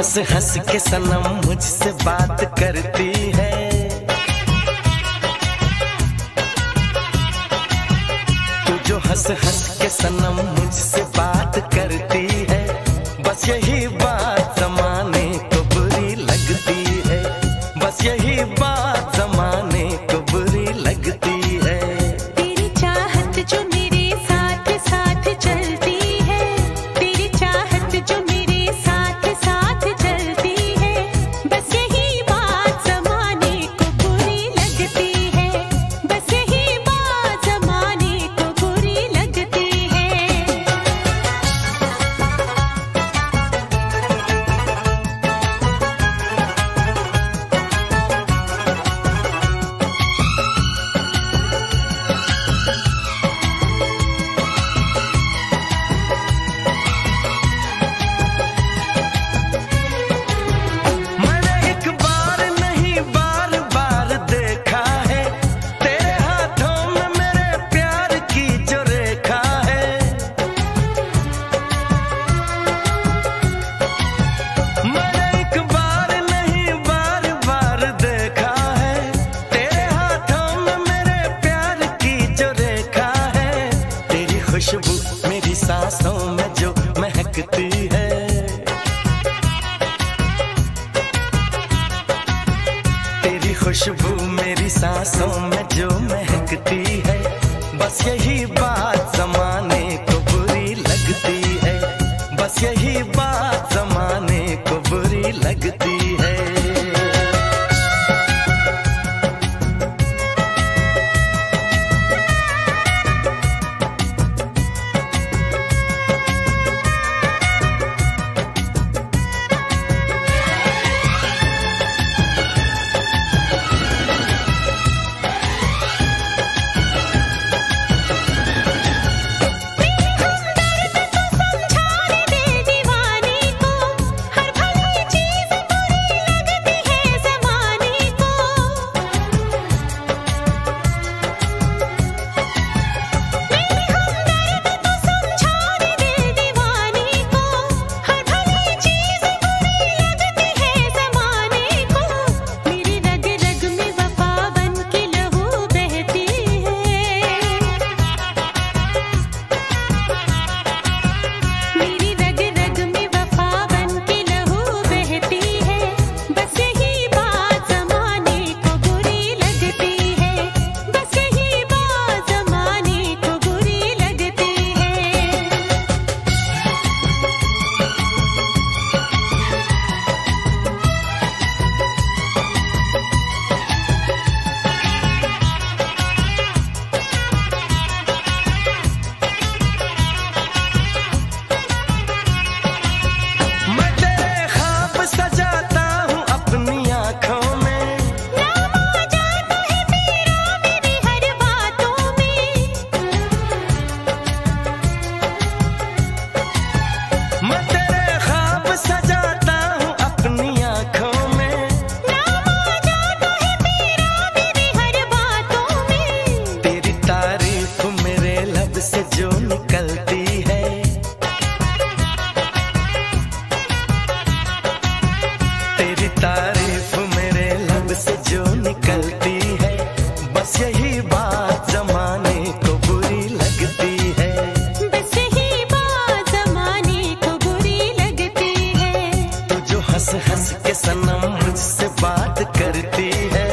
हंस हंस के सनम मुझसे बात करती है। तू जो हंस हंस के सनम मुझसे बात करती है, बस यही बात ज़माने को बुरी लगती है, बस यही बात ज़माने को बुरी लगती है। तेरी चाहत जो मेरे साथ साथ चलती है, तेरी चाहत जो मेरे साथ साथ चलती है, बस यही बात ज़माने को बुरी लगती है, बस यही बात ज़माने को बुरी लगती है। मैंने एक बार नहीं बार बार देखा है, तेरे हाथों में मेरे प्यार की जो रेखा है। मैंने एक बार नहीं बार बार देखा है, तेरे हाथों में मेरे प्यार की जो रेखा है। तेरी खुशबू मेरी सांसों में जो महकती है, तेरी खुशबू मेरी सांसों में जो महकती है, बस यही बात ज़माने को बुरी लगती है, बस यही बात ज़माने को बुरी लगती है। समझाने दे दीवाने को, हर भली चीज़ बुरी लगती है ज़माने को। मेरी हमदर्द तो समझाने दे दीवाने को, हर भली चीज़ बुरी लगती है ज़माने को। मेरी रग रग में वफ़ा बन के लहू बहती है, मेरी रग रग में वफ़ा बन के लहू बहती है, बस यही बात ज़माने को बुरी लगती है, बस यही बात ज़माने को बुरी लगती है। मैं तेरे ख्वाब सजाता हूँ अपनी आँखों में, नाम आ जाता है तेरा मेरी हर बातों में, मैं तेरे ख्वाब सजाता हूँ अपनी आँखों में। नाम आ जाता है तेरा मेरी हर बातों में। तेरी तारीफ मेरे लब से जो निकलती है, तेरी तारीफ मेरे लब से जो निकलती है, बस यही बात ज़माने को बुरी लगती है, बस यही बात ज़माने को बुरी लगती है। तू जो हंस हंस के सनम मुझसे बात करती है।